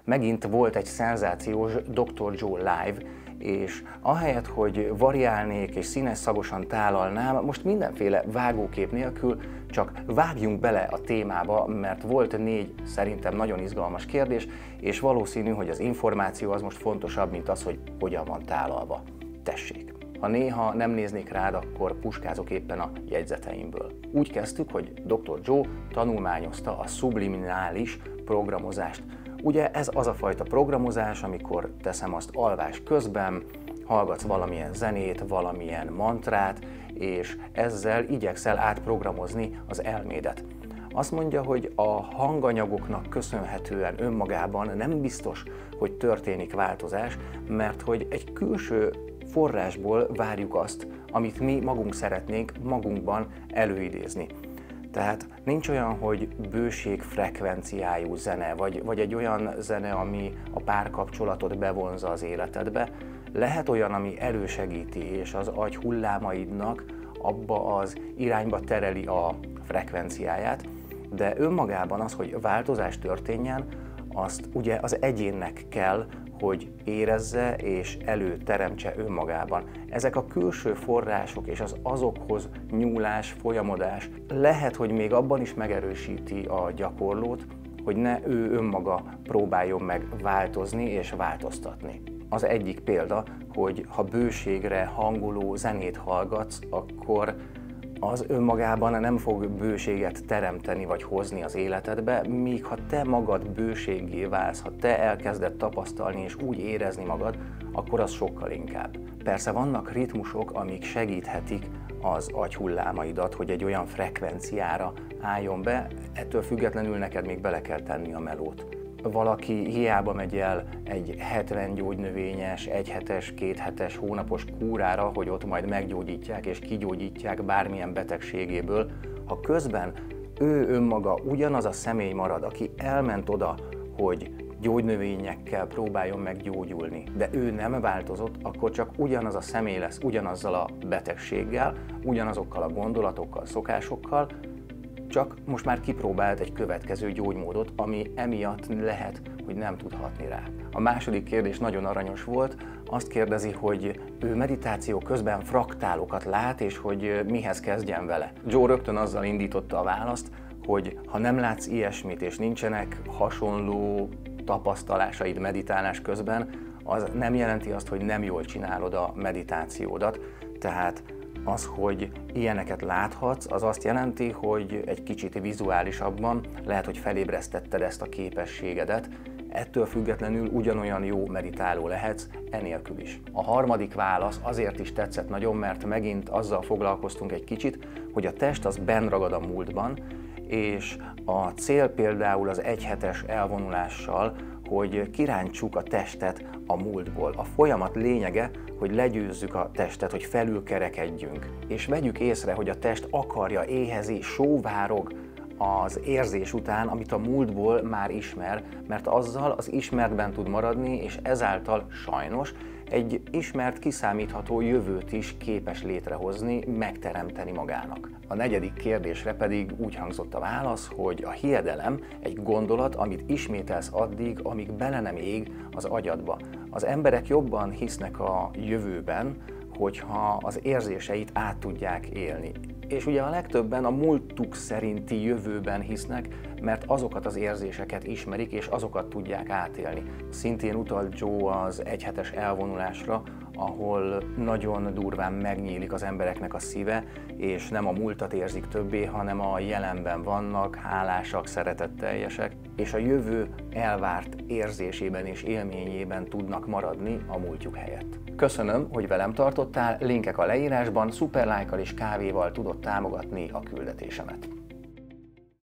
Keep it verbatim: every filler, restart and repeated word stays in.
megint volt egy szenzációs doktor Joe Live, és ahelyett, hogy variálnék és színes szagosan tálalnám, most mindenféle vágókép nélkül csak vágjunk bele a témába, mert volt négy szerintem nagyon izgalmas kérdés, és valószínű, hogy az információ az most fontosabb, mint az, hogy hogyan van tálalva. Tessék! Ha néha nem néznék rád, akkor puskázok éppen a jegyzeteimből. Úgy kezdtük, hogy doktor Joe tanulmányozta a subliminális programozást. Ugye ez az a fajta programozás, amikor teszem azt alvás közben, hallgatsz valamilyen zenét, valamilyen mantrát, és ezzel igyekszel átprogramozni az elmédet. Azt mondja, hogy a hanganyagoknak köszönhetően önmagában nem biztos, hogy történik változás, mert hogy egy külső forrásból várjuk azt, amit mi magunk szeretnénk magunkban előidézni. Tehát nincs olyan, hogy bőség frekvenciájú zene, vagy, vagy egy olyan zene, ami a párkapcsolatot bevonza az életedbe. Lehet olyan, ami elősegíti, és az agy hullámaidnak abba az irányba tereli a frekvenciáját, de önmagában az, hogy változás történjen, azt ugye az egyénnek kell, hogy érezze és előteremtse önmagában. Ezek a külső források és az azokhoz nyúlás, folyamodás lehet, hogy még abban is megerősíti a gyakorlót, hogy ne ő önmaga próbáljon meg változni és változtatni. Az egyik példa, hogy ha bőségre hangoló zenét hallgatsz, akkor az önmagában nem fog bőséget teremteni vagy hozni az életedbe, míg ha te magad bőséggé válsz, ha te elkezded tapasztalni és úgy érezni magad, akkor az sokkal inkább. Persze vannak ritmusok, amik segíthetik az agyhullámaidat, hogy egy olyan frekvenciára álljon be, ettől függetlenül neked még bele kell tenni a melót. Valaki hiába megy el egy hetven gyógynövényes, egyhetes, kéthetes, hónapos kúrára, hogy ott majd meggyógyítják és kigyógyítják bármilyen betegségéből, ha közben ő önmaga ugyanaz a személy marad, aki elment oda, hogy gyógynövényekkel próbáljon meggyógyulni, de ő nem változott, akkor csak ugyanaz a személy lesz ugyanazzal a betegséggel, ugyanazokkal a gondolatokkal, szokásokkal, csak most már kipróbált egy következő gyógymódot, ami emiatt lehet, hogy nem tud hatni rá. A második kérdés nagyon aranyos volt, azt kérdezi, hogy ő meditáció közben fraktálokat lát, és hogy mihez kezdjen vele. Joe rögtön azzal indította a választ, hogy ha nem látsz ilyesmit, és nincsenek hasonló tapasztalásaid meditálás közben, az nem jelenti azt, hogy nem jól csinálod a meditációdat, tehát az, hogy ilyeneket láthatsz, az azt jelenti, hogy egy kicsit vizuálisabban lehet, hogy felébresztetted ezt a képességedet, ettől függetlenül ugyanolyan jó meditáló lehetsz, enélkül is. A harmadik válasz azért is tetszett nagyon, mert megint azzal foglalkoztunk egy kicsit, hogy a test az benn ragad a múltban, és a cél például az egyhetes elvonulással, hogy kirántsuk a testet a múltból. A folyamat lényege, hogy legyőzzük a testet, hogy felülkerekedjünk, és vegyük észre, hogy a test akarja, éhezi, sóvárog az érzés után, amit a múltból már ismer, mert azzal az ismertben tud maradni, és ezáltal sajnos egy ismert, kiszámítható jövőt is képes létrehozni, megteremteni magának. A negyedik kérdésre pedig úgy hangzott a válasz, hogy a hiedelem egy gondolat, amit ismételsz addig, amíg bele nem ég az agyadba. Az emberek jobban hisznek a jövőben, hogyha az érzéseit át tudják élni. És ugye a legtöbben a múltuk szerinti jövőben hisznek, mert azokat az érzéseket ismerik, és azokat tudják átélni. Szintén utalt Joe az egyhetes elvonulásra, ahol nagyon durván megnyílik az embereknek a szíve, és nem a múltat érzik többé, hanem a jelenben vannak, hálásak, szeretetteljesek, és a jövő elvárt érzésében és élményében tudnak maradni a múltjuk helyett. Köszönöm, hogy velem tartottál, linkek a leírásban, szuper lájkkal és kávéval tudod támogatni a küldetésemet.